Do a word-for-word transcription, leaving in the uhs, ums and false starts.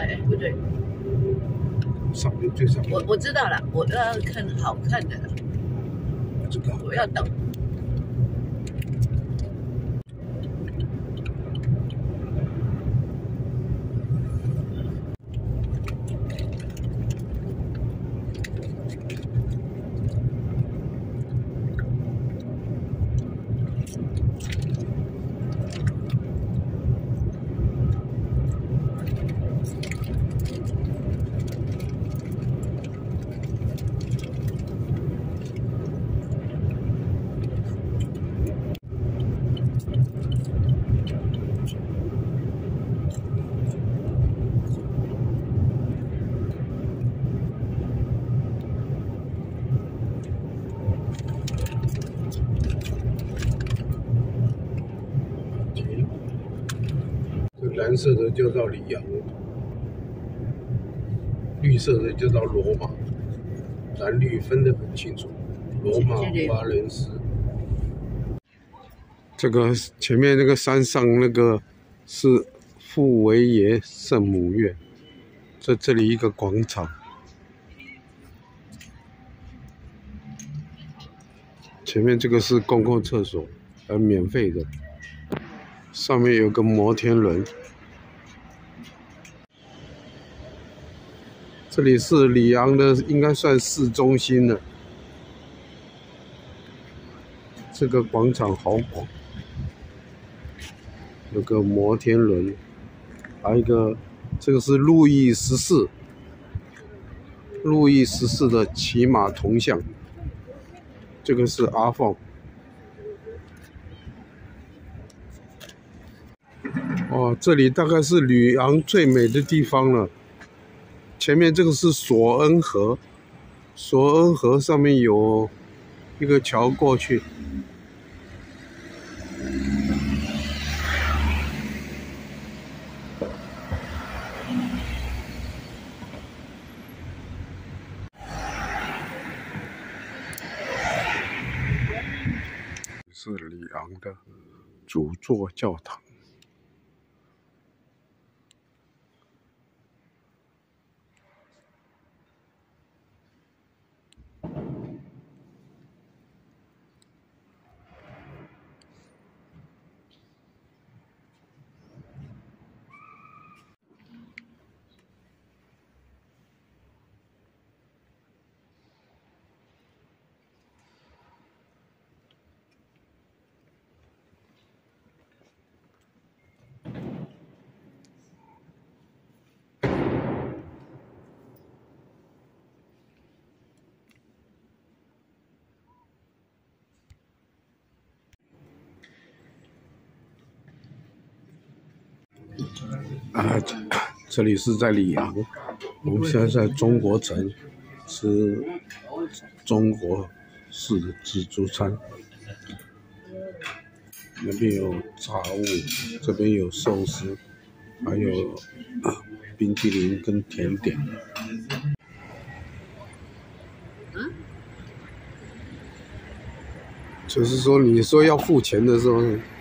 哎，不对， 上面最上面。 我我知道了，我要看好看的了。 这个我要等。 蓝色的就到里昂，绿色的就到罗马，蓝绿分得很清楚。罗马、华伦斯。这个前面那个山上那个是富维耶圣母院，在这里一个广场。前面这个是公共厕所，还免费的。上面有个摩天轮。这里是里昂的，应该算市中心了。这个广场好广，有个摩天轮，还有一个，这个是路易十四，路易十四的骑马铜像。这个是阿凤。哦，这里大概是里昂最美的地方了。前面这个是索恩河，索恩河上面有一个桥过去。是里昂的主座教堂。啊，这里是在里昂，我们现在在中国城吃中国式的自助餐。那边有炸物，这边有寿司，还有、啊、冰淇淋跟甜点。就是说，你说要付钱的时候，